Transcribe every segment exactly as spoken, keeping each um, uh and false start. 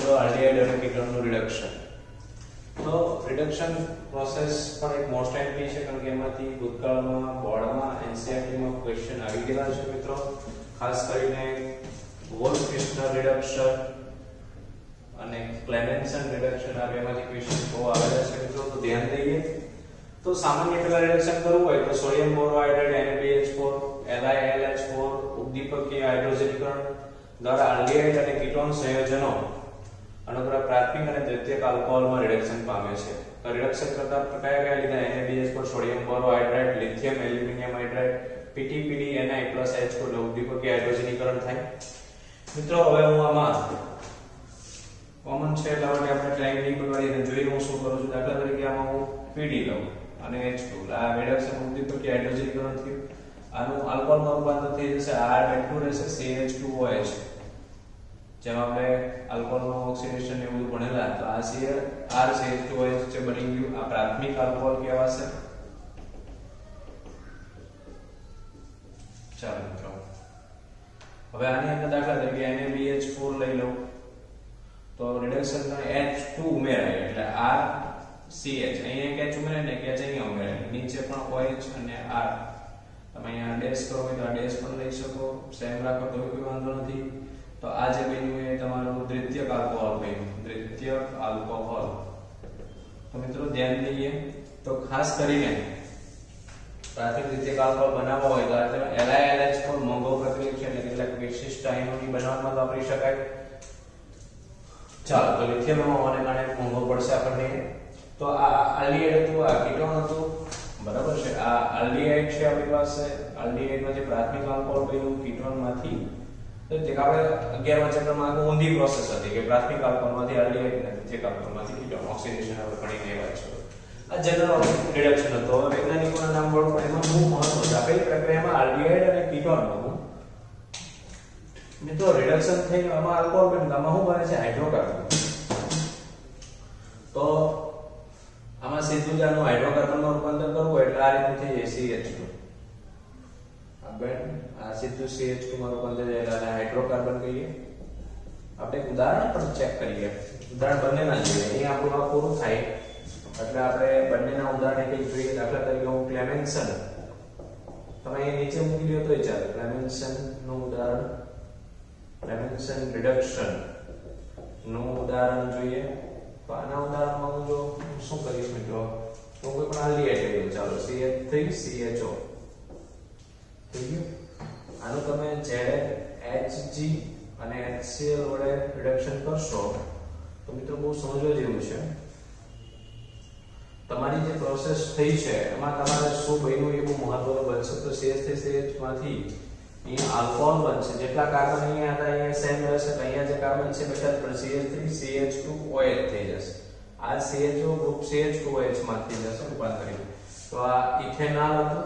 મિત્રો આલ્ડીહાઇડ અને કીટોનનું રિડક્શન. તો રિડક્શન પ્રોસેસ પણ એક મોસ્ટ એમ્પી છે કારણ કે એમાંથી ભૂતકાળમાં બોર્ડમાં એનસીઈઆરટી માં ક્વેશ્ચન આવી ગયેલા છે મિત્રો. ખાસ કરીને વોલ્ફ-કિર્ચનર રિડક્શન અને ક્લેમેન્સન રિડક્શન આ બેમાંથી ક્વેશ્ચન બહુ આવેલા છે મિત્રો, તો ધ્યાન દઈએ. તો સામાન્ય પેલા રિડક્શન કરવું હોય તો sodium borohydrate N A B H four L I L H four ઉદ્દીપકીય હાઇડ્રોજનીકરણ દ્વારા આલ્ડીહાઇડ અને કીટોન સંયોજનો અનુક્રમે પ્રાથમિક અને દ્વિતીયક આલ્કોહોલમાં રિડક્શન પામે છે. તો રિડક્શન કરતા કયા કયા લીધા? N A B H four, sodium borohydrate, lithium aluminium hydrate, P T P D N I plus H four ઉદ્દીપકીય હાઇડ્રોજનીકરણ થાય. મિત્રો હવે હું આમાં કોમન છે એટલા માટે આપણે ટ્રાયંગલ બનાવીને જોઈએ હું શું કરું છું. દાખલા તરીકે આમાં હું પીડી લઉં અને એચ ટુ, આ રિડક્શન ઉદ્દીપકીય હાઇડ્રોજનીકરણ થયું. આનું આલ્કોહોલમાં રૂપાંતર થઈ જશે, R એટલું રહેશે C H two O H. જેમ આપણે આલ્કોહોલમાં ઓક્સિડેશન ને બધું ભણેલા, તો આ C R C H two O H જે બની ગયું, આ પ્રાથમિક આલ્કોહોલ કહેવાશે. ચાલો મિત્રો, હવે આની અંદર દાખલા તરીકે N A B H four લઈ લઉં તો રિડક્શન થાય એચ ટુ ઉમેરાય એટલે R સી એચ, અહીંયા એક H ઉમેરાય ને એક H અહીંયા ઉમેરાય, નીચે પણ O H અને R. તમે અહીંયા ડેશ કરો હોય તો આ ડેશ પણ લઈ શકો, સેમ રાખો તો કોઈ વાંધો નથી. તો આ જે બન્યું એ તમારું દ્વિતીયક આલ્કોહોલ બન્યું, દ્વિતીયક આલ્કોહોલ. તો મિત્રો ધ્યાન દઈએ તો ખાસ કરીને પ્રાથમિક દ્વિતીયક આલ્કોહોલ બનાવવો હોય તો આ L I L H four મોંઘો પ્રક્રિયક છે એટલે કેટલાક વિશિષ્ટ આયનોની બનાવવામાં વાપરી શકાય. ચાલો, તો લિથિયમ હોવાને કારણે મોંઘો પડશે આપણને. તો આ આલ્ડીહાઇડ હતું, આ કીટોન હતું, બરાબર છે. આ આલ્ડીહાઇડ છે આપણી પાસે, આલ્ડીહાઇડમાંથી પ્રાથમિક આલ્કોહોલ બન્યું કીટોનમાંથી. તો તે આપણે અગિયારમા ચેપ્ટરમાં આ ઊંધી પ્રોસેસ હતી કે પ્રાથમિક આલ્કોહોલમાંથી આલ્ડીહાઇડ અને દ્વિતીયક આલ્કોહોલમાંથી કીટોન ઓક્સિડેશન આપણે ભણી ગયા છે. આ જનરલ રિડક્શન હતો. હવે વૈજ્ઞાનિકોના નામ બોર્ડ પર એમાં બહુ મહત્વ છે. આપેલી પ્રક્રિયામાં આલ્ડીહાઇડ અને કીટોનનું મિત્રો રિડક્શન થઈ આમાં આલ્કોહોલ બને, આમાં શું બને છે? હાઇડ્રોકાર્બન. તો આમાં સીધું જ આનું હાઇડ્રોકાર્બનમાં રૂપાંતર કરવું એટલે આ રીતનું થઈ જાય સી એચ ટુ. આ બેન આ સીધું સી એચ ટુ માં રૂપાંતર થાય એટલે હાઇડ્રોકાર્બન કહીએ. આપણે એક ઉદાહરણ પણ ચેક કરીએ. ઉદાહરણ બંનેના જોઈએ. અહીં આપણું આ પૂરું થાય એટલે આપણે બંનેના ઉદાહરણ એક જોઈએ. દાખલા તરીકે હું ક્લેમેન્સન, તમે અહીં નીચે મૂકી દો તોય ચાલે. ક્લેમેન્સન નું ઉદાહરણ, ક્લેમેન્સન રિડક્શન નું ઉદાહરણ જોઈએ. તો આના ઉદાહરણમાં હું જો શું કરીશ મિત્રો, તો કોઈ પણ આલ્ડીહાઇડ લઈએ. ચાલો C H three C H O થઈ ગયું. આનું તમે ઝેડ એચ જી અને એચ સી એલ વડે રિડક્શન કરશો તો મિત્રો બહુ સમજવા જેવું છે. તમારી જે પ્રોસેસ થઈ છે એમાં તમારે શું બન્યું એ બહુ મહત્વનું બનશે. તો C H three C H માંથી અહીંયા આલ્કોહોલ બનશે. જેટલા કાર્બન અહીંયા હતા અહીંયા સેમ રહેશે, તો અહીંયા જે કાર્બન છે બેટા પણ C H three C H two O H થઈ જશે. આ C H O group C H two O H માં થઈ જશે રૂપાંતરિત. તો આ ઇથેનોલ હતું,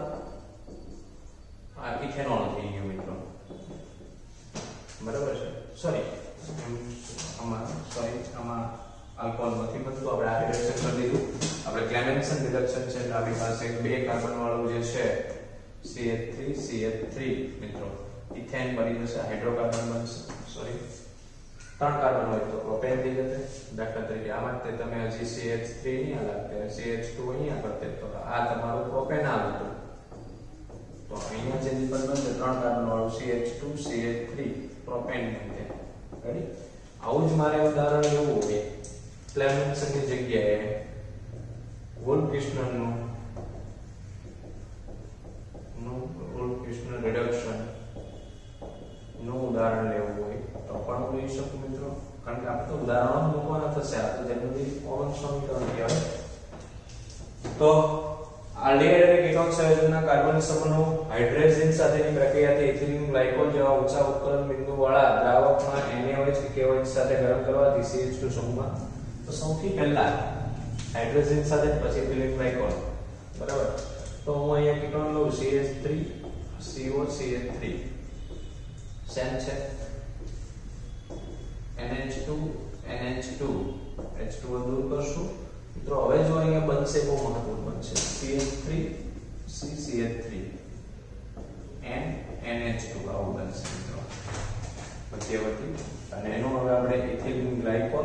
આ ઇથેનોલ થઈ ગયું મિત્રો, બરાબર છે. સોરી આમાં સોરી આમાં આલ્કોહોલ નથી બનતું, આપણે આ રિડક્શન કરી દીધું. આપણે ક્લેમેન્સન રિડક્શન છે એટલે આપણી પાસે બે કાર્બન વાળું જે છે C H three C H three મિત્રો ઇથેન બની જશે, હાઇડ્રોકાર્બન બનશે. સોરી ત્રણ કાર્બન હોય તો પ્રોપેન થઈ જશે. દાખલા તરીકે આમાં તે તમે હજી સી એચ થ્રી અહીંયા લાગતે, સી એચ ટુ અહીંયા કરતે, તો આ તમારું પ્રોપેન હતું. તો અહીંયા જે બનશે ત્રણ કાર્બન વાળું C H two C H three propane બનશે. રેડી? આવું જ મારે ઉદાહરણ લેવું હોય ક્લેમેન્સનની જગ્યાએ વોલ્ફ-કિર્ચનરનું વોલ્ફ-કિર્ચનર રિડક્શન નું ઉદાહરણ લેવું હોય તો પણ હું લઈ શકું મિત્રો, કારણ કે આપણે તો ઉદાહરણો મૂકવાના થશે. આ તો જનરલી કોમન સમીકરણ કહેવાય. તો આલ્ડીહાઇડ અને કીટોન સંયોજનના કાર્બન સમૂહનો હાઇડ્રોજન સાથેની પ્રક્રિયાથી ઇથિલિન ગ્લાયકોલ જેવા ઊંચા ઉત્કલન બિંદુ વાળા દ્રાવકમાં એન એ ઓ એચ કે કે ઓ એચ સાથે ગરમ કરવાથી સી એચ ટુ સમૂહમાં, તો સૌથી પહેલા હાઇડ્રોજન સાથે પછી ઇથિલિન ગ્લાયકોલ, બરાબર. તો હું અહીંયા કીટોન લઉં C H three C O C H three same છે, N H two N H two H two દૂર કરશું મિત્રો. હવે જો અહીંયા બનશે બહુ મહત્વનું બનશે C H three C C H three N N H two આવું બનશે મિત્રો મધ્યવર્તી. અને એનું હવે આપણે ઇથિલિન ગ્લાયકોલ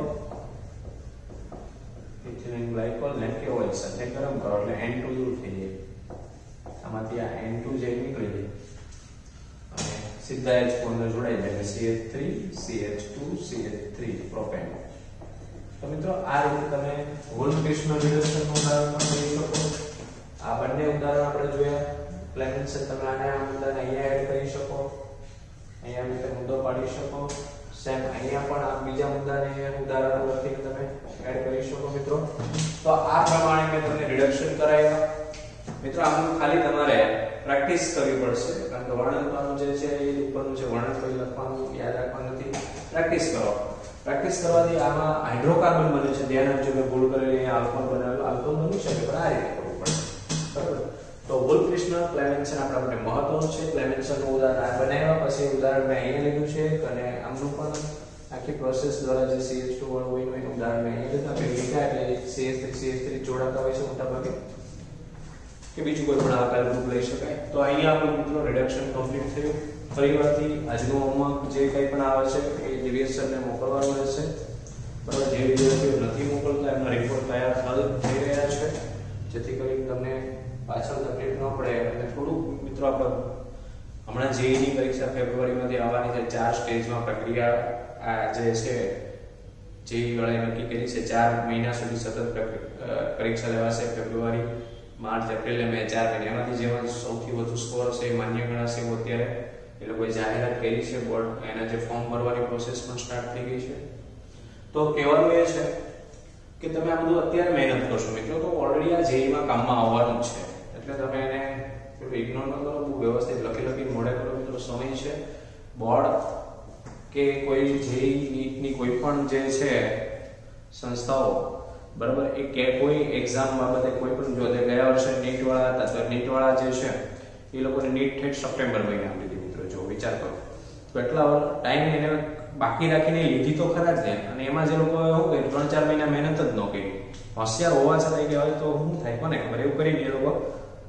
ઇથિલિન ગ્લાયકોલ ને કેવોલ સાથે ગરમ કરો એટલે એન ટુ દૂર થઈ જાય, આમાંથી આ એન ટુ જે નીકળી જાય અને સીધા H બોન્ડ જોડાઈ જાય એટલે C H three C H two C H three propane. તો મિત્રો આ રીતે તમે વોલ્ફિશનું રિડક્શનનું ઉદાહરણ પણ જોઈ શકો. આ બંને ઉદાહરણ આપણે જોયા. ક્લેમેન્સન તમે આને આ મુદ્દાને અહીંયા એડ કરી શકો, અહીંયા રીતે મુદ્દો પાડી શકો. સેમ અહીંયા પણ આ બીજા મુદ્દાને ઉદાહરણ લખીને તમે એડ કરી શકો મિત્રો. તો આ પ્રમાણે મેં તમને રિડક્શન કરાવ્યા. મિત્રો આનું ખાલી તમારે પ્રેક્ટિસ કરવી પડશે, કારણ કે વર્ણનપાનું જે છે એ ઉપરનું છે વર્ણન કોઈ લખવાનું યાદ રાખવાનું નથી. પ્રેક્ટિસ કરો. પ્રેક્ટિસ કરવાથી આમાં હાઇડ્રોકાર્બન બને છે. ધ્યાન આપજો મેં ભૂલ કરેલી અહીંયા આલ્કોહોલ બનાવેલું. આલ્કોહોલ બની શકે પણ આ રીતે કરવું પડે. બરાબર. તો વોલ્ફિશન ક્લેમેન્સન આપણા માટે મહત્વનું છે. ક્લેમેન્સનનું ઉદાહરણ આ બનાવ્યા પછી ઉદાહરણ મેં અહીંયા લીધું છે અને આમનું પણ આખી પ્રોસેસ દ્વારા જે સી એચ ટુ વાળું હોય એનું ઉદાહરણ મેં અહીંયા લીધું. આપણે લીધા એટલે C H three C H three જોડાતા હોય છે મોટા ભાગે, કે બીજું કોઈ પણ આકાર ગ્રુપ લઈ શકાય. તો અહીંયા આપણું મિત્રો રિડક્શન કમ્પ્લીટ થયું. ફરીવારથી આજનું હોમવર્ક જે કંઈ પણ આવે છે એ દિવ્યેશ સરને મોકલવાનું રહેશે. બરાબર. જે વિદ્યાર્થીઓ નથી મોકલતા એમના રિપોર્ટ તૈયાર થઈ રહ્યા છે, જેથી કરીને તમને પાછળ તકલીફ ન પડે. અને થોડુંક મિત્રો આપણે હમણાં જેઈની પરીક્ષા ફેબ્રુઆરીમાંથી આવવાની છે. ચાર સ્ટેજમાં પ્રક્રિયા આ જે છે જેઈ વાળાએ નક્કી કરી છે. ચાર મહિના સુધી સતત પરીક્ષા લેવાશે. ફેબ્રુઆરી, માર્ચ, એપ્રિલ અને મે ચાર મહિના. એમાંથી જેમાં સૌથી વધુ સ્કોર હશે એ માન્ય ગણાશે એવું અત્યારે એ લોકોએ જાહેરાત કરી છે. બોર્ડ એના જે ફોર્મ ભરવાની પ્રોસેસ પણ સ્ટાર્ટ થઈ ગઈ છે. તો કહેવાનું એ છે કે તમે આ બધું અત્યારે મહેનત કરશો મિત્રો તો ઓલરેડી આ જેઈમાં કામમાં આવવાનું જ છે. એટલે તમે એને ઇગ્નોર ન કરો, બહુ વ્યવસ્થિત લખી લખી મોડે કરો મિત્રો. સમય છે. બોર્ડ કે કોઈ જેઈ નીટની કોઈ પણ જે છે સંસ્થાઓ, બરાબર, એ કે કોઈ એક્ઝામ બાબતે કોઈ પણ જો તે ગયા વર્ષે નીટ વાળા હતા તો નીટ વાળા જે છે એ લોકોને નીટ ઠેઠ સપ્ટેમ્બર મહિનામાં લીધી મિત્રો. જો વિચાર કરો તો એટલા ટાઈમ એને બાકી રાખીને લીધી તો ખરા જ ને. અને એમાં જે લોકો શું કે ત્રણ ચાર મહિના મહેનત જ ન કરી, હોશિયાર હોવા છતાં ગયા હોય તો શું થાય કોને ખબર. એવું કરીને એ લોકો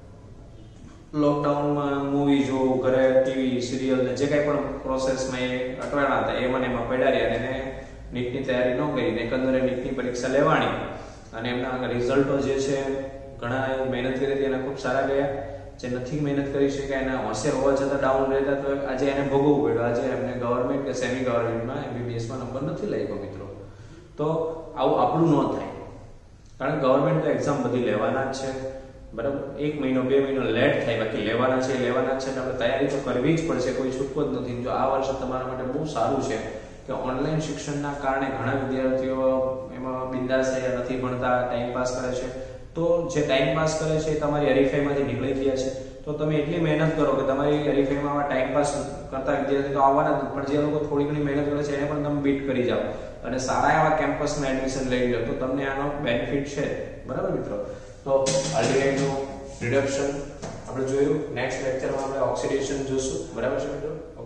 લોકડાઉનમાં મૂવી જોવું, ઘરે ટીવી સિરિયલ ને જે કાંઈ પણ પ્રોસેસમાં એ અટવાણા હતા એ મને એમાં પડ્યા રહ્યા. એને નીટની તૈયારી ન કરીને એકંદરે નીટની પરીક્ષા લેવાની અને એમના રિઝલ્ટો જે છે ઘણા મહેનત કરી હતી એના ખૂબ સારા ગયા. જે નથી મહેનત કરી શક્યા એના હોશિયાર હોવા છતાં ડાઉન રહેતા તો આજે એને ભોગવવું પડ્યું. આજે એમને ગવર્મેન્ટ કે સેમી ગવર્મેન્ટમાં એમબીબીએસમાં નંબર નથી લાગ્યો મિત્રો. તો આવું આપણું ન થાય, કારણ કે ગવર્મેન્ટ તો એક્ઝામ બધી લેવાના જ છે. બરાબર. એક મહિનો બે મહિનો લેટ થાય, બાકી લેવાના છે લેવાના છે એટલે આપણે તૈયારી તો કરવી જ પડશે, કોઈ છૂટકો જ નથી. જો આ વર્ષે તમારા માટે બહુ સારું છે કે ઓનલાઈન શિક્ષણના કારણે ઘણા વિદ્યાર્થીઓ એમાં બિંદાસ થયા નથી, ભણતા ટાઈમ પાસ કરે છે. તો જે ટાઈમ પાસ કરે છે એ તમારી હરીફાઈમાંથી નીકળી ગયા છે. તો તમે એટલી મહેનત કરો કે તમારી હરીફાઈમાં ટાઈમ પાસ કરતા વિદ્યાર્થી તો આવવાના જ, પણ જે લોકો થોડી ઘણી મહેનત કરે છે એને પણ તમે બીટ કરી જાઓ અને સારા એવા કેમ્પસમાં એડમિશન લઈ લો તો તમને આનો બેનિફિટ છે. બરાબર મિત્રો. તો આલ્ડીહાઇડનું રિડક્શન આપણે જોયું. નેક્સ્ટ લેક્ચરમાં આપણે ઓક્સિડેશન જોશું. બરાબર છે મિત્રો.